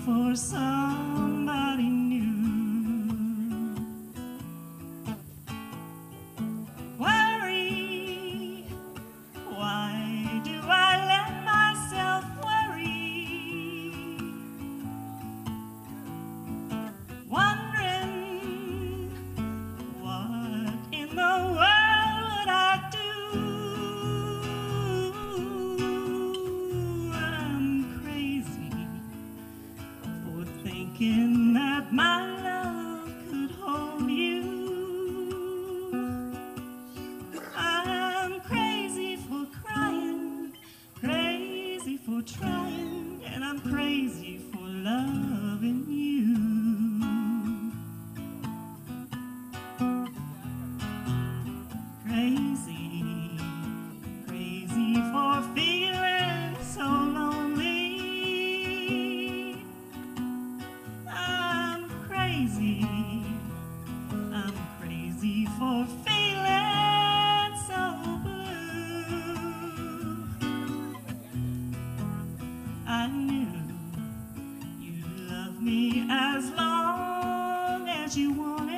for somebody new. Worry, why do I let myself worry? Wondering, what in the world would I do? I'm crazy for thinking that my love could hold you. I'm crazy for crying, crazy for trying, and I'm crazy for loving you. Crazy, crazy for feeling so lonely. I'm crazy for feeling so blue. I knew you'd love me as long as you wanted